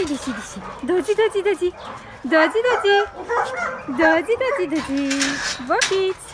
リシリシ。ドジドジドジ。ドジドジ。ドジドジドジ。ボキッツ。